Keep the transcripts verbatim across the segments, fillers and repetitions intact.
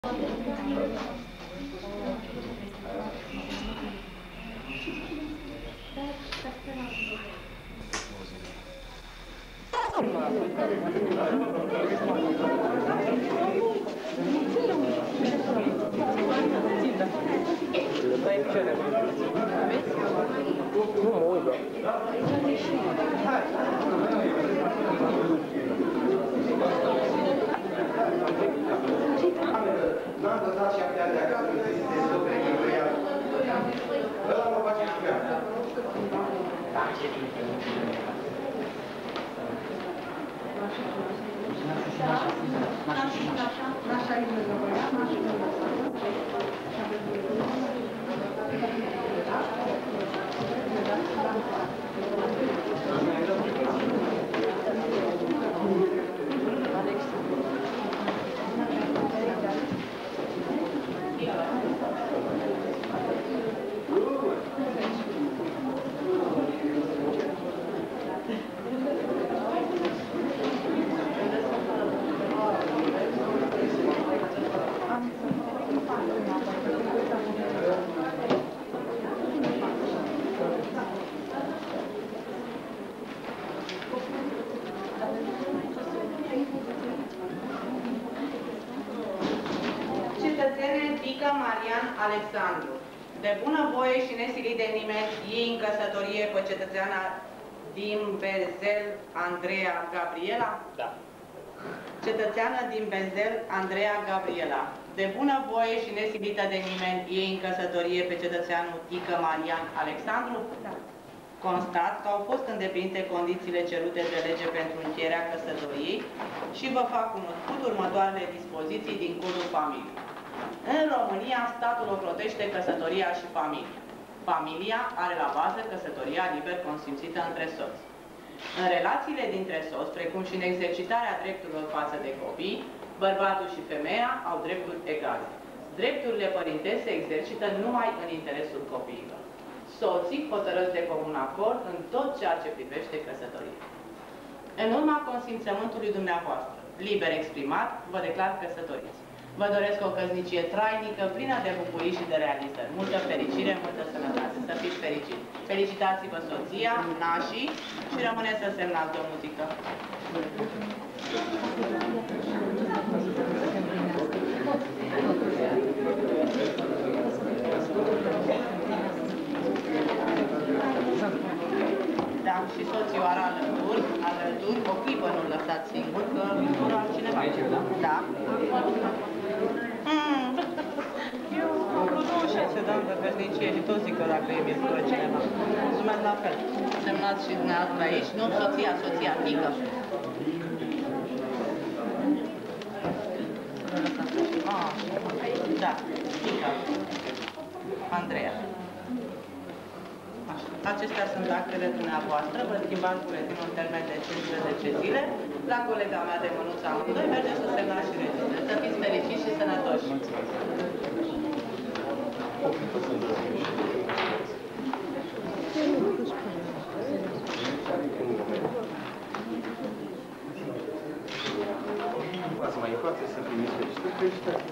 Nu mă uit, n-am lăsat și abia de acasă, nu se descopere că vrea. Ăla mă face și ea. Naša ime zaboja, naša ime Alexandru, de bunăvoie și nesilit de nimeni, iei în căsătorie pe cetățeana din Bezel, Andreea Gabriela? Da. Cetățeană din Bezel, Andreea Gabriela, de bunăvoie și nesilită de nimeni, iei în căsătorie pe cetățeanul Tică Marian Alexandru? Da. Constat că au fost îndeplinite condițiile cerute de lege pentru încheierea căsătoriei și vă fac cunoscut următoarele dispoziții din Codul Familiei. În România, statul ocrotește căsătoria și familia. Familia are la bază căsătoria liber consimțită între soți. În relațiile dintre soți, precum și în exercitarea drepturilor față de copii, bărbatul și femeia au drepturi egale. Drepturile părintești se exercită numai în interesul copiilor. Soții hotărăsc de comun acord în tot ceea ce privește căsătoria. În urma consimțământului dumneavoastră, liber exprimat, vă declar căsătoriți. Vă doresc o căsnicie trainică, plină de bucurii și de realizări. Multă fericire, multă sănătate. Să fiți fericiți. Felicitați-vă soția, nașii și rămâneți să semnați o muzică. Da, și soțioara alături, alături, o clipă nu-l lăsați singur, că nu altcineva. Da. Mm. Eu am vrut douăzeci și șase de ani de căsnicie și tot zic că dacă e mie cineva. Mulțumesc la fel. Semnați și dumneavoastră aici, nu soția, soția, Tică. Ah, da, Tică. Andreea. Așa. Acestea sunt actele dumneavoastră, vă schimbați buletinul în termen de cincisprezece zile. La colega mea de mânuță amândoi, mergeți să semnați și registră. Să fiți fericiți și sănătoși. Să mai încoace să primiți felicitări.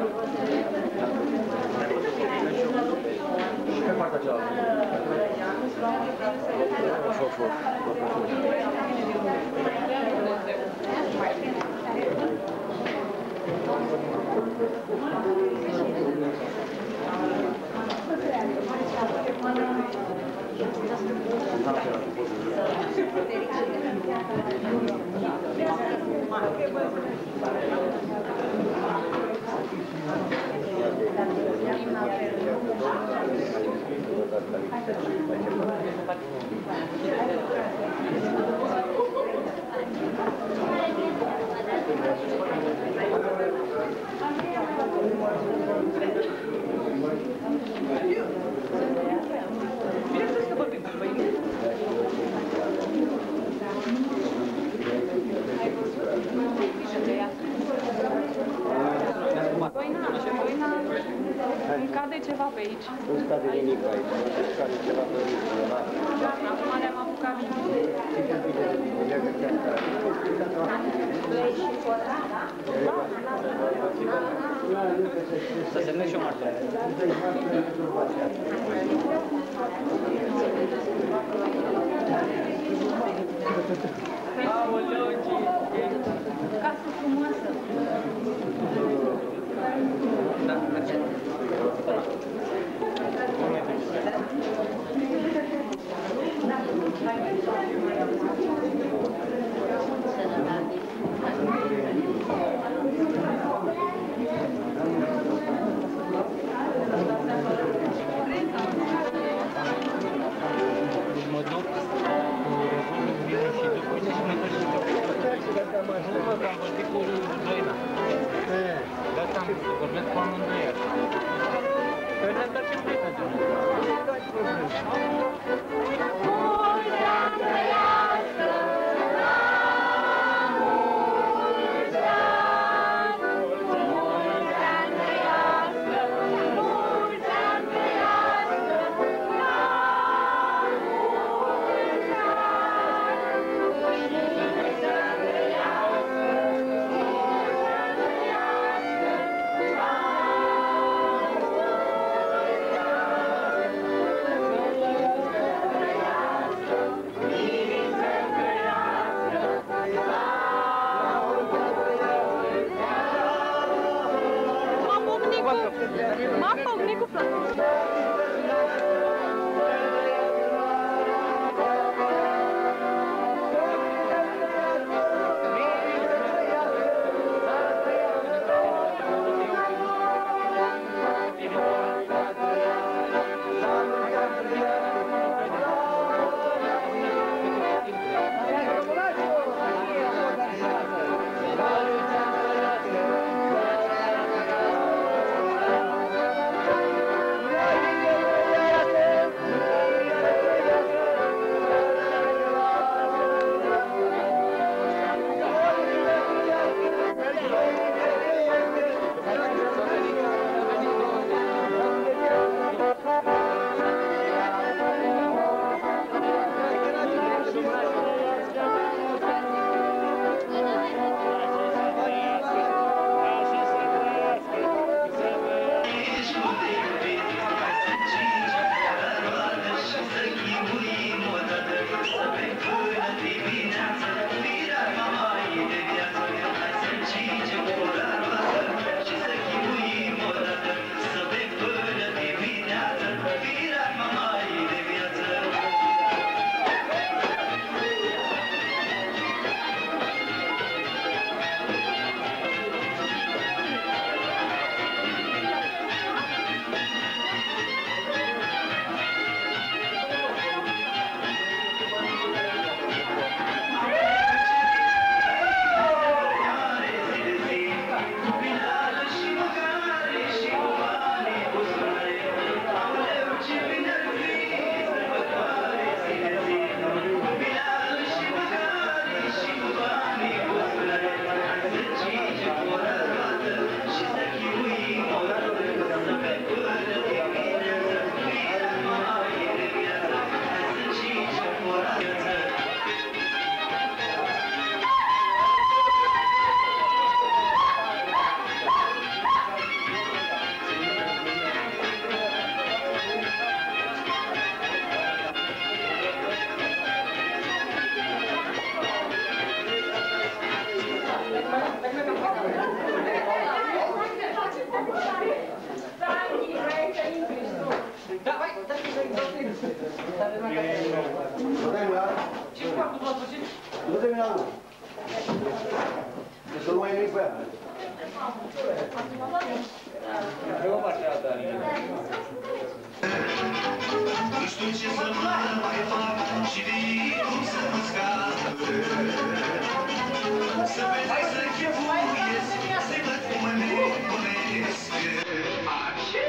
Și pe partea cealaltă. Îmi cade ceva pe aici. Nu-ți cade nimic aici, nu-ți cade ceva pe aici. Acum ne-am apucat bine. Să semnezi și o martoare. Aoleu, ce casă frumoasă. Da, merge. Nu terminat? Nu terminat, nu. Să nu mai nimic pe ea. Nu știu ce să mai fac și cum să mă scap. Să vezi să chipuiesc, să-i văd cum mă nebunesc. Așa!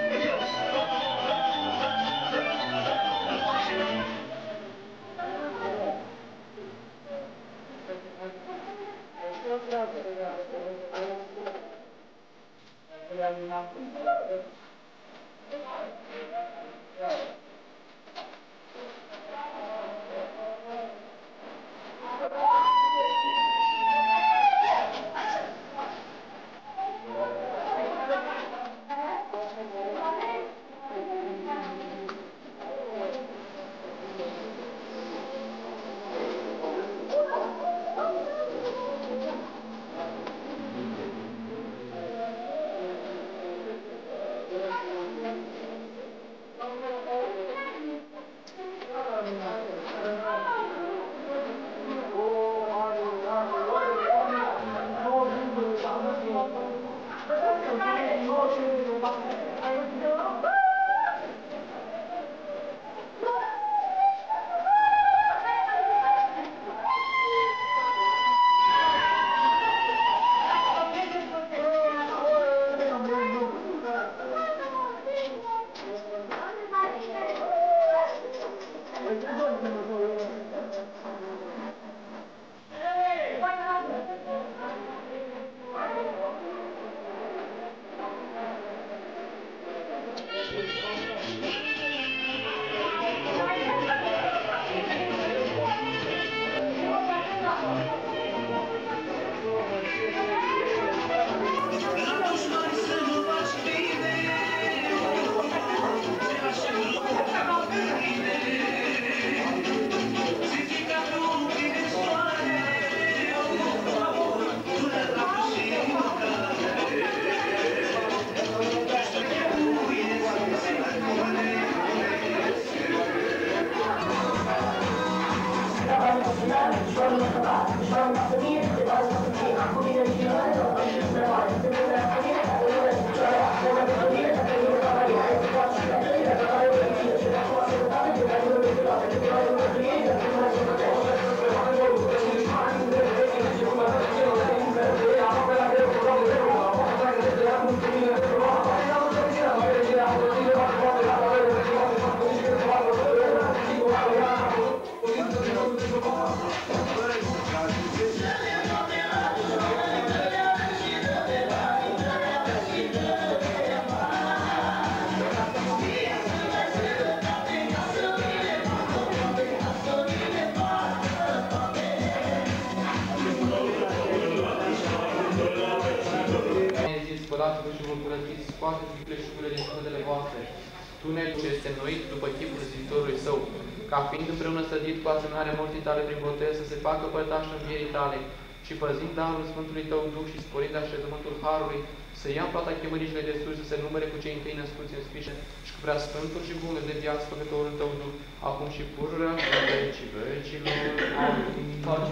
Spălați-vă și vă curățiți, scoateți vicleșugurile din sufletele voastre, tunel ce este înnoit după chipul Ziditorului Său, ca fiind împreună sădit cu asemănarea morții tale prin botez, să se facă părtaș în vierii tale, și păzind darul Sfântului Tău Duh și sporind așezământul Harului, să ia plata chemării cele de sus, să se numere cu cei întâi născuți în scrișe, și cu prea sfântul și bun de viață Făcătorul Tău Duh, acum și pururea și în vecii vecilor. Amin.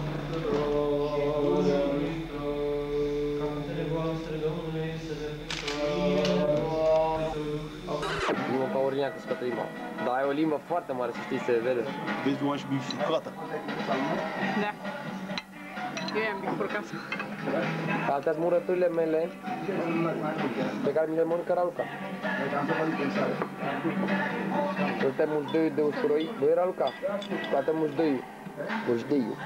Limba ca Orleac scoate limba. Dar ai o limbă foarte mare, să știi, se vede. Vezi, eu aș bifurcată. Da. Eu i-am bifurcat. Astea sunt murăturile mele pe care mi le mănâncă Raluca. Ăsta e mușdeiul de usturoi. Băi, Raluca, toată mușdeiul. Mușdeiul.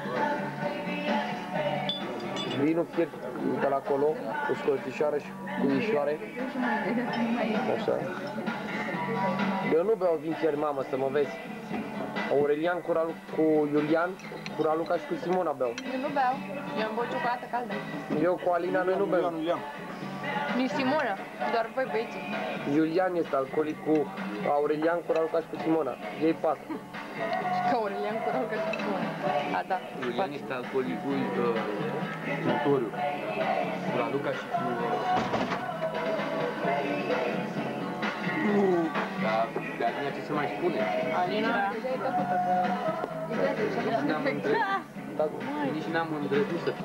Vinul fiert pe la acolo, cu scolțișoară și cu ișoare. Așa. Eu nu beau vin fiert, mamă, să mă vezi. Aurelian cu, Ralu, cu Iulian, cu Raluca și cu Simona beau. Eu nu beau. Eu am băut ciocolată caldă. Eu cu Alina, noi nu beau. Iulian, Iulian. Nici Simona, doar voi băieții. Iulian este alcoolic cu Aurelian, cu Raluca și cu Simona. Ei patru. Ca Aurelian cu Raluca și cu Simona. A, da. Iulian este alcoolic cu Victoriu, cu Raluca și cu... Uh... Dar de Alina ce se mai spune? Alina, deja e tăcută pe... Nici n-am îndrăznit. Da, nici n-am îndrăznit să fiu.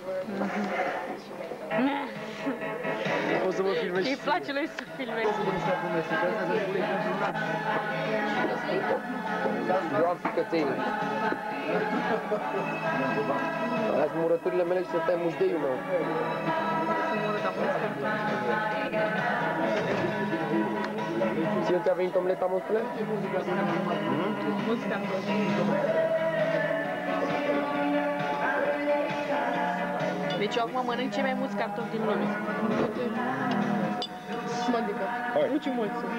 O să mă filmezi. Îi place lui să filmezi. Joan Picățenii. Aia sunt murăturile mele și să stai mușdeiul meu. Ție ți-a venit omleta, măsule? Muzica. Deci eu acum mănânc cei mai mulți cartofi din lume. Adică, nu ce mulți sunt.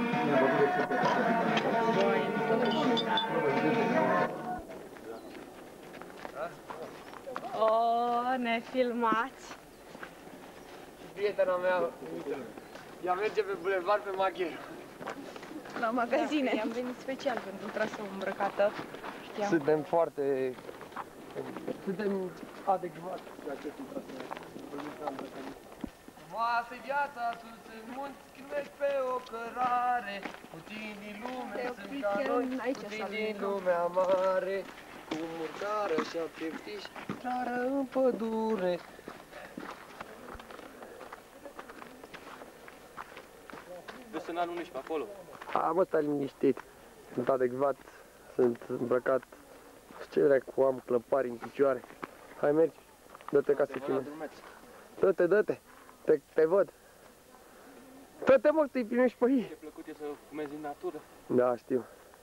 O, ne filmați. Prietena mea, ea merge pe bulevard pe Maghier. La magazine. Da, am venit special pentru traseul îmbrăcată. Știam. Suntem foarte... Suntem adecvați pe acest traseu. Frumoasă-i viața sus în munți, când mergi pe o cărare. Puțini din lume sunt ca noi, puțini din lumea mare. Cu murcară și a pieptiși, clară în pădure. Vă să n-anul nici pe acolo. A, mă, stai liniștit. Sunt adecvat, sunt îmbrăcat. Ce dracu, am clăpari în picioare. Hai, mergi. Dă-te ca să filmezi. Dă-te, dă-te. Te, te văd. Dă-te, mă, să-i primești pe ei. Ce plăcut e să fumezi în natură. Da, știu.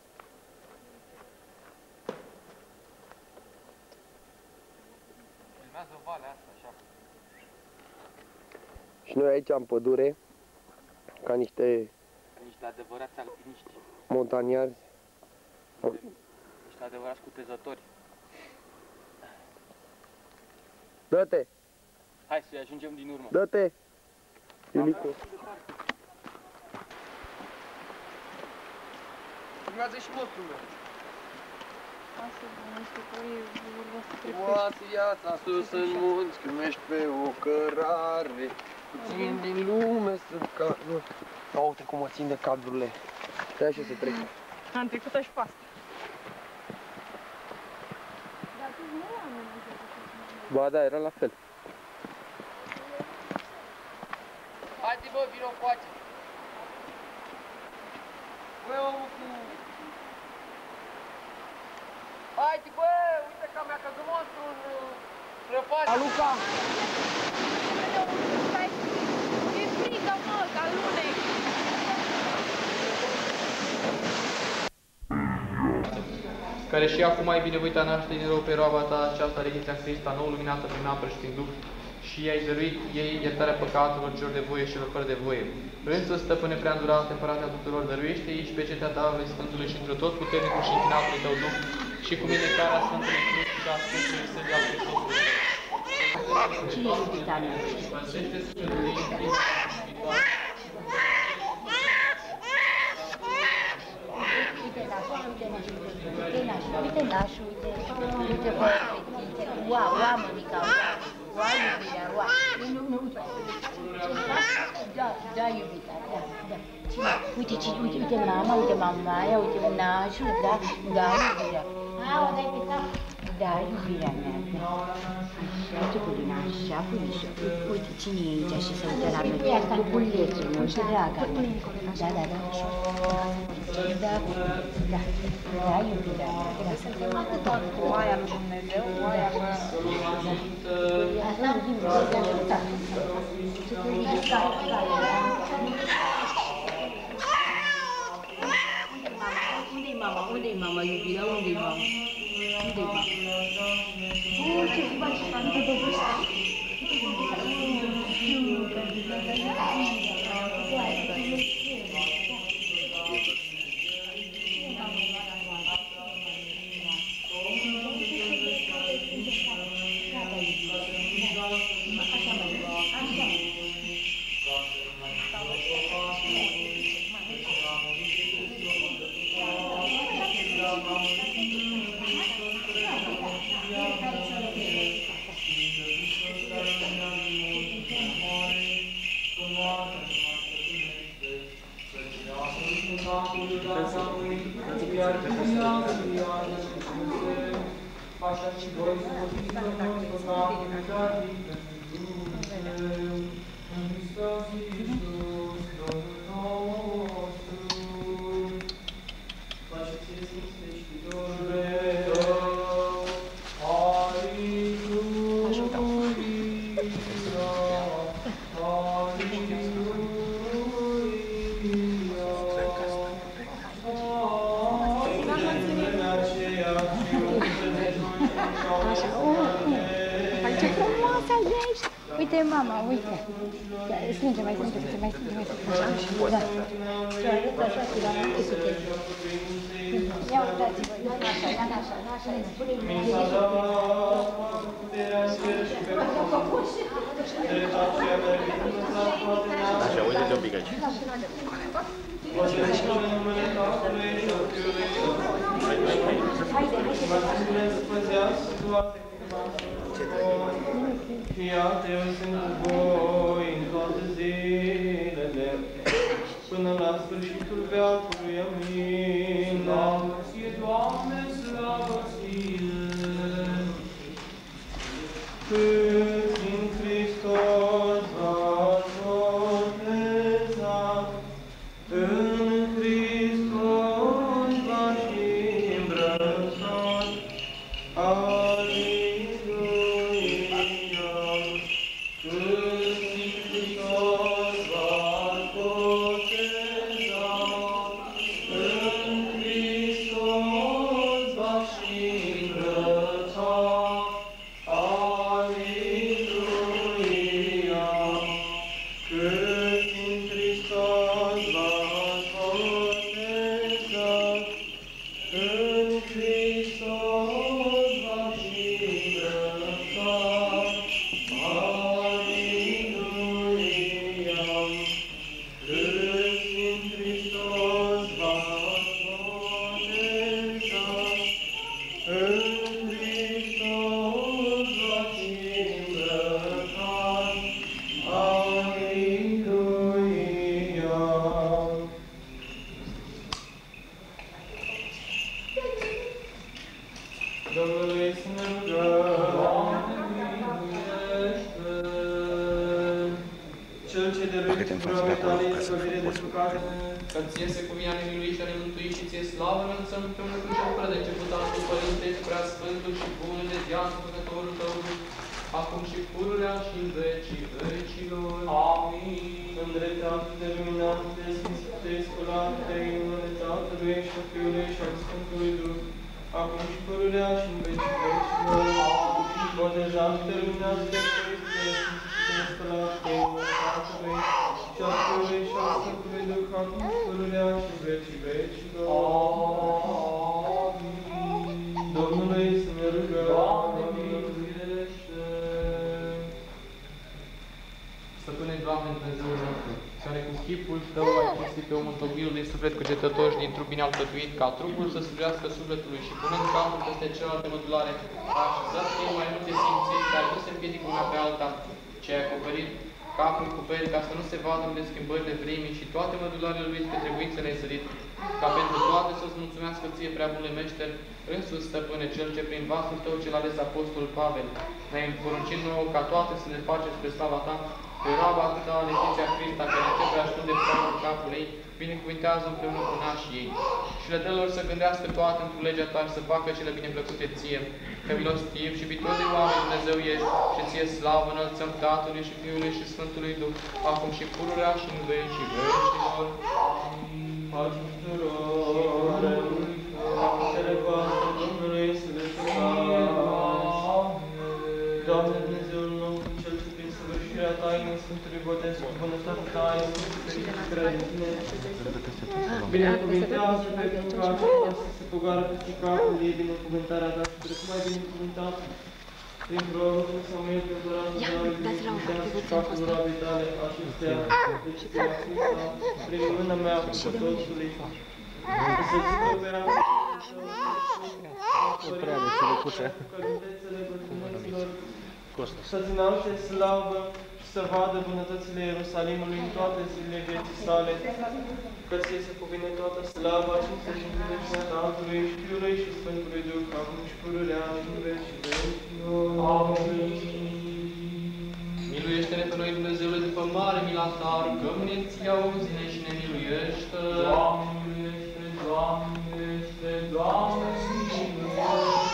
Filmează valea asta, așa. Și noi aici în pădure, ca niște Niște adevărați alpiniști. montaniari. Niște adevărați cutezători. Dă-te, Hai să-i ajungem din urmă. dă-te. Iulicu. Filmează și monstrul meu. Frumoasă viața sus în munți, când mergi pe o cărare. Puțini din lume sunt ca noi. Ia uite cum mă țin de cadrurile. Stai așa să trec. Am trecut-o și pe asta. Ba da, era la fel. Haide bă, vino coace. Băi, omul cu... Haide bă, uite că mi-a căzut monstru în prăpastie. Aluca! E frică, mă, ca lunec. Care și acum ai binevoită a naște din rău pe roaba ta aceasta reghinița Hrista, nou luminată prin apă și prin Duh, și i-ai dăruit ei iertarea păcatelor celor de voie și celor fără de voie. Însă, stăpâne prea îndurată, împărate a tuturor, dăruiește aici pe cetea ta lui Sfântului și într tot puternicul și închinatului tău Duh, și cu binecarea Sfântului Cruci și a Sfântului Sădea Hristos. Cine e iubita mea? Uite nașul, uite, uite pe fetițe, ua, ua, mămica, ua, ua, iubirea, ua. Nu, nu, uite. Da, da, iubita, da, da. Cine? Uite, cine, uite, uite mama, uite mama aia, uite nașul, da, da, iubirea. Da, iubirea mea, da. Așa, ce pulina, așa, pulișă. Uite, cine e aici și se uită la noi? Lupulețul meu, și draga mea. Da, da, da, așa. Da, da, da, iubirea mea, da. Suntem atât cu oaia lui Dumnezeu, oaia lui... Asta nu din Dumnezeu, da. Ce te ridică, unde-i mama? Unde-i mama, iubirea? Unde-i mama? Unde-i mama? Oh, ce faci, familie de vârstă? și voi să vorbiți tot noi păcatul adică Dumnezeu, în Hristos Iisus, Domnul nostru. Faceți-le Sfințile știtorule Tău, Aleluia, Ce frumoasă ești! Uite, mama, uite. Strânge, mai strânge, mai strânge, mai strânge. Da. Ce arăt așa, că la mine să te ia uitați-vă, ia așa, ia așa, ia așa, îi spune-i mie. Așa, uite-te un pic aici. Iată, eu sunt cu voi în toate zilele, până la sfârșitul veacului. Amin. Slavă ție, Doamne, slavă ție! Cât în Hristos v-ați botezat, în Hristos v-ați îmbrăcat. Că ție se cuvine a ne milui și a ne mântui și ție slavă înălțăm pe unul și fără de început al tu, Părinte, prea sfântul și bun de viață, Făcătorul tău, acum și pururea și în vecii vecilor. Amin. În dreptate de luminate, de sfințite, scolate, în numele Tatălui și a Fiului și al Sfântului Duh, acum și pururea și în vecii vecilor. Amin. Botezat, terminat de Hristos, sfințite, scolate, în numele Tatălui și al Fiului și al Sfântului Duh, acum și pururea și în vecii vecilor. Amin. Domnului să ne rugăm. Doamne, miluiește! Stăpâne, Doamne, Dumnezeul nostru, care cu chipul Tău ai cinstit pe omul tocmirul din suflet cugetător și din trup bine alcătuit, ca trupul să slujească sufletului și punând capul peste celelalte mădulare, a așezat în el mai multe simțiri care nu se împiedică una pe alta, ce ai acoperit capul cu peri ca să nu se vadă unde schimbările vremii și toate mădularele lui spre trebuință nesărit, ca pentru toate să-ți mulțumească ție, prea bunule meșter, însuți, Stăpâne, Cel ce prin vasul Tău cel ales Apostol Pavel, ne-ai poruncit nouă ca toate să le faceți spre slava Ta, pe roaba Ta, Letiția Crista, care ce prea ascunde în capul ei, binecuvintează împreună cu nașii ei. Și le dă lor să gândească toate într-o legea Ta și să facă cele bineplăcute ție, că milostiv și iubitor de oameni Dumnezeu ești și ție slavă înălțăm Tatălui și Fiului și Sfântului Duh, acum și pururea și în vecii vecilor. Pace tuturor, Paștele voastre Domnului să le Doamne Dumnezeul nostru, Cel ce prin săvârșirea tainei Sfântului Botez cu bunătatea Ta ai Sfântului Crădine, binecuvintează pe Dumnezeu să se pogoară peste capul ei binecuvântarea Ta și precum ai binecuvântat prin prorocul Samuel pe împăratul David, binecuvintează și capul roabei Tale acestea, deci Tea Crista, prin mâna mea cu pătosului, să țină pe ramul Tău, cărintețele bătrâneților, să-ți înalte slavă să vadă bunătățile Ierusalimului în toate zilele vieții sale, că ție se cuvine toată slava, cinstea și înțelepciunea Tatălui și Fiului și Sfântului Duh, acum și pururea și în veci vecilor. Amin. Miluiește-ne pe noi, Dumnezeule, după mare mila ta, rugăm-ne, ție auzi-ne și ne miluiește. Doamne miluiește, Doamne miluiește, Doamne miluiește.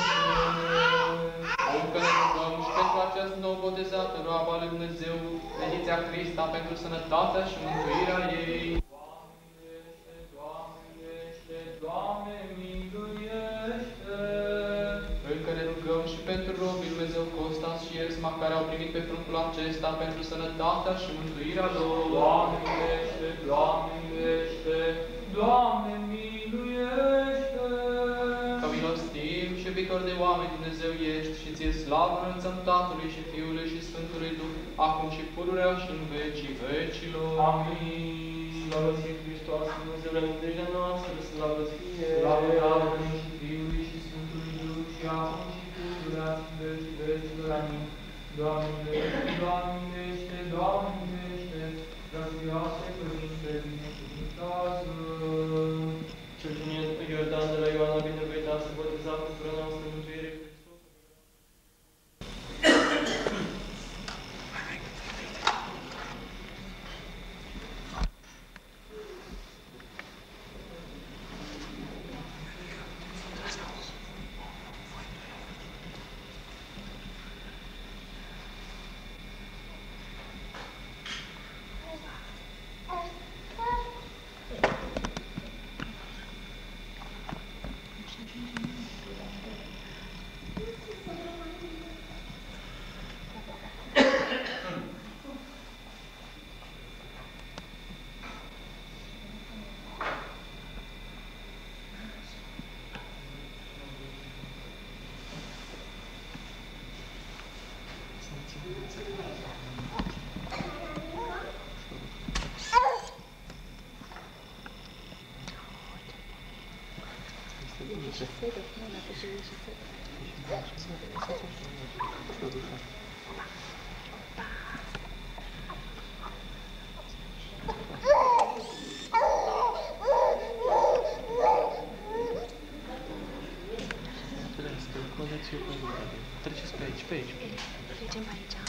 Încă ne rugăm și pentru această nou botezată roabă ale Dumnezeu, Veniția Hrista, pentru sănătatea și mântuirea ei. Doamne miluiește, Doamne miluiește. Încă ne rugăm și pentru robii Dumnezeu Costas și Ersma, care au primit pe frunctul acesta pentru sănătatea și mântuirea lor. Doamne miluiește, Doamne miluiește, Doamne miluiește. Că milostiv și iubitor de oameni Dumnezeu ești și ție slavă înălțăm Tatălui și Fiului și Sfântului Duh, acum și pururea și în vecii vecilor. Amin. Slavă ție, Hristoase, Dumnezeule, nădejdea noastră, slavă ție. Slavă Tatălui și Fiului și Sfântului Duh, și acum și pururea și în vecii vecilor. Amin. Doamne miluiește, Doamne miluiește, Doamne miluiește, gracioase Părinte, binecuvântează. Cel din Iordan de la Ioana binecuvântat să boteza pentru a noastră mântuire. Treceți pe aici, pe aici. Trecem pe aici.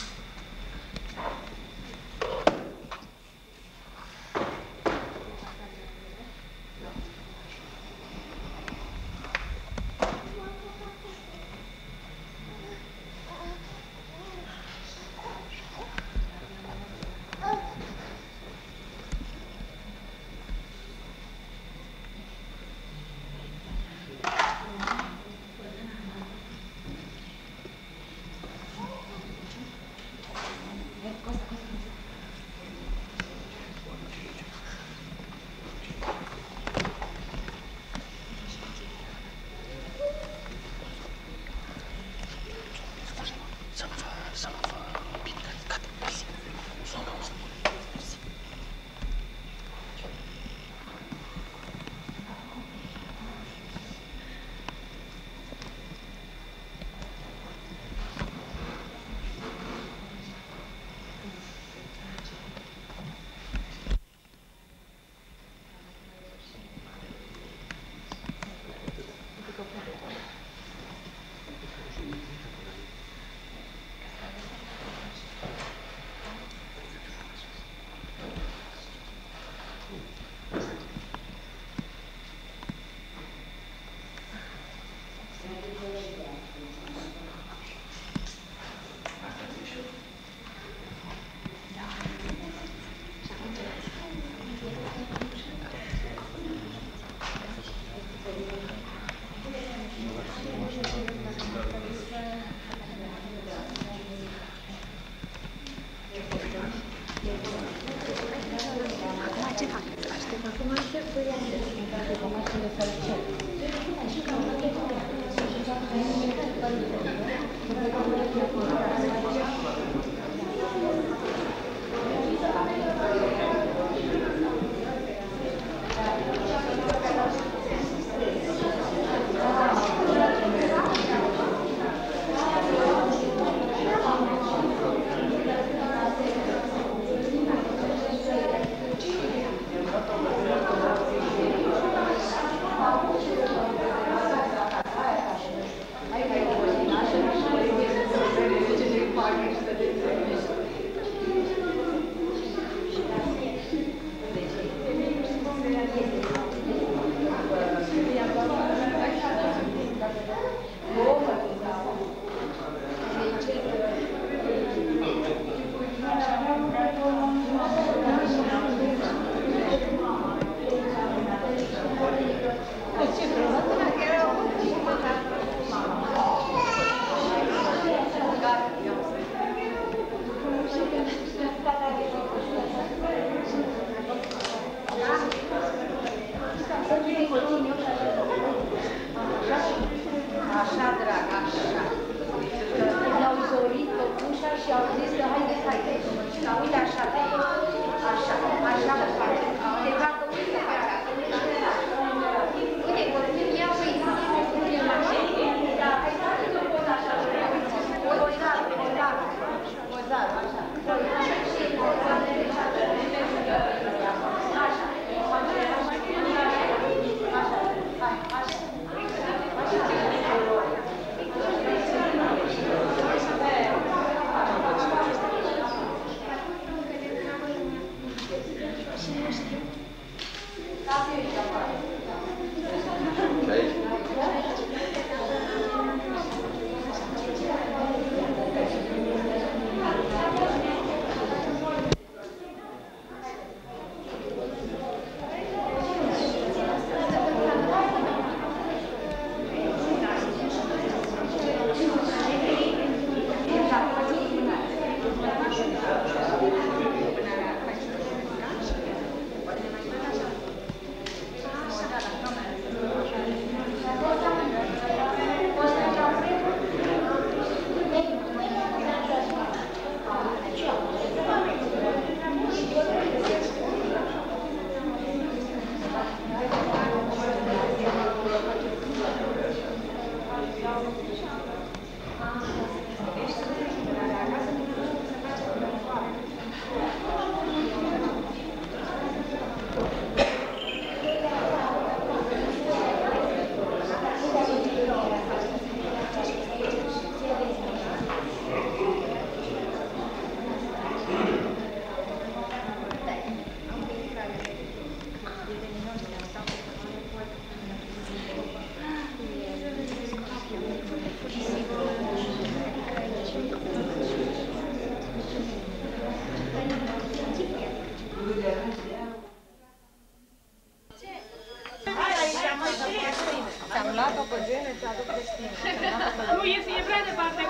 Nu, e, e prea departe.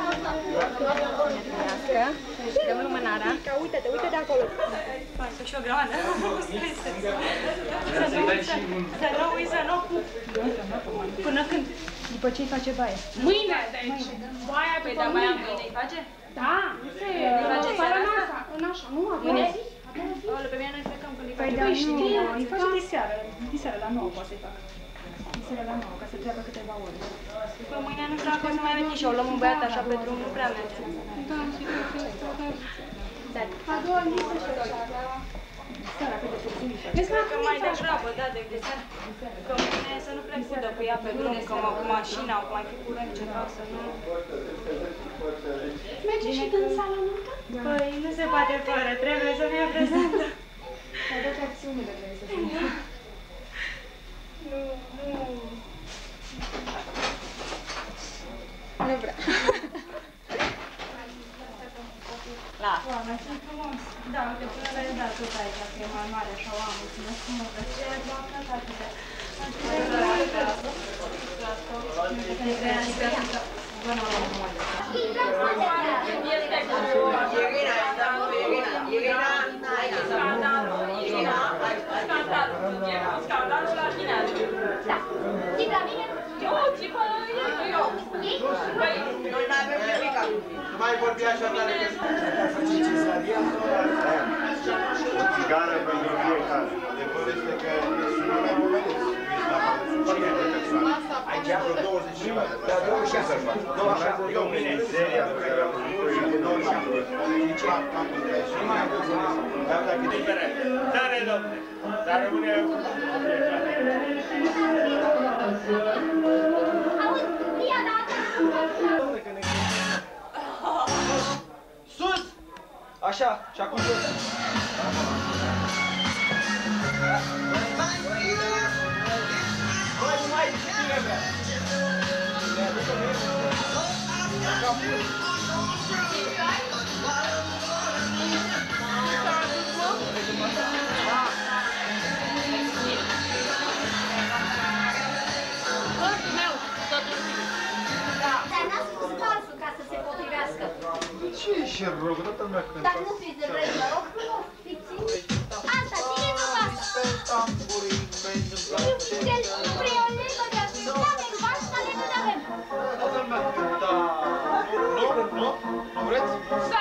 Dăm lumânarea. Uite-te, uite de acolo. Hai, să și o grămadă. Să nu uiți, să nu uiți, să nu pup. Până când? După ce îi face baie. Mâine, deci. Baia pe da, baia mâine îi face? Da, nu se... Fără în asta, în așa, nu? Mâine? Oale, pe mine noi plecăm când îi face. Păi știi, îi face de seară, de seară la nouă poate să-i facă. De seară la nouă, ca să treacă câteva ore. Păi mâine nu știu dacă o să mai veni și o luăm un băiat așa pe drum, nu prea merge. Da, și cred că este o dar a doua zi să și așa, da? Seara, pe de puțin. Vezi că mai degrabă, da, de seară. Că mâine să nu plec cu dă cu ea pe drum, că mă cu mașina, o mai fi curent ceva, să nu... Merge și în sala noastră? Păi nu se poate fără, trebuie să fie prezentă. Ai dat acțiunile trebuie să fie. Nu, nu... Nu vrea. Lasă. Oameni, sunt frumos. Da, uite, până la el, da, tot aici, că e mai mare, așa, o am, mulțumesc frumos. Dar ce e doamnă, tatăle? Bună, mai vorbi așa tare că o țigară pentru fiecare. De poveste că sună la moment. Aici vreo douăzeci și șase. Da, douăzeci și șase. douăzeci și șase. Eu mine în seria pe care am făcut-o și de douăzeci și șase. Nici la capul de și mai am văzut. Dar dacă e diferent. Tare, domne. Dar rămâne... Auzi, ia dată! Sus! Așa, și acum jos. Mai, mai, ce bine vrea! Dar n-a spus falsul ca să se potrivească. Ce ești rog? Toată lumea cântă. Dar nu fiți răi, mă rog frumos, fiți. Asta, cine nu asta? Tamburii, pentru El prea o legă de asta. Oameni, asta legă de avem. toată lumea cântă. Nu, nu, nu vreți?